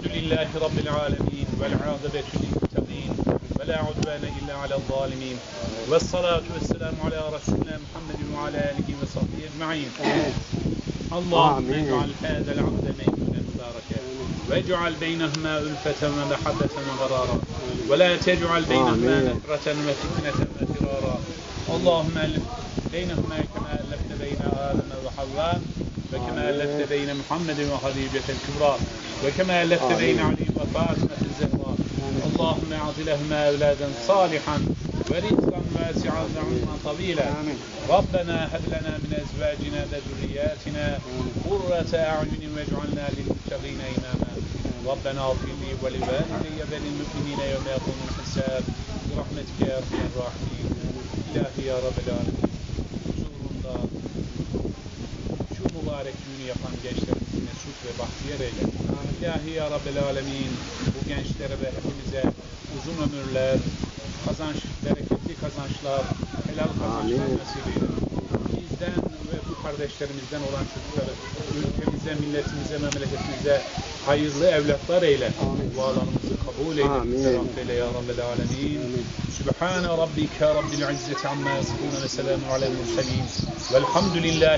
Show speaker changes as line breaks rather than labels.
Elhamdülillahi Rabbil alemin vel âkıbetu lil-muttaqin ve la udvâne illa alel-zâlimîn ve's-salâtu ve's-selâmu alâ Resulina Muhammedin ve alâ âlihi ve sahbihi ecmaîn. Allahümme ec'al hâzel abde meymunen mübâreken vec'al beynehumâ ülfeten ve mehabbeten ve garâra ve la tec'al beynehumâ nefreten ve fitneten ve firâra. Allahümme ellif beynehumâ kemâ ellefte beyne Âdeme ve Havvâ ve kemâ ellefte beyne Muhammedin ve Hadicetel Kübrâ ve kemâ ellefte beyne Ali ve Fâtimetel Zehra. Allahümme a'ti lehumâ evlâden sâlihan ve rizqan vâsi'an ve umran tavîla. Rabbena heb lenâ min ezvâcina ve zürriyâtina qurrate a'yunin vec'alnâ lil-muttaqîne imâmâ. Rabbena ağfirli ve li vâlideyye ve lil-mü'minîne yevme yekûmul hisâb. Birahmetike ya erhamer râhimîn. İlahi ya Rabbel âlemin. Huzurunda şu mübarek düğünü yapan gençlerimizi mesut ve bahtiyar eyle. İlahi ya Rabbel âlemin. Bu gençlere ve hepimize uzun ömürler, kazanç, bereketli kazançlar, helal kazançlar nasip eyle. Bizden ve bu kardeşlerimizden olan çocukları ülkemize, milletimize, memleketimize hayırlı evlatlar eyle. Dualarımızı kabul eyle. Bize affeyle ya Rabbel alemin. Sübhane rabbike rabbil izzeti amma yasifun ve selamun alel murselin velhamdülillah.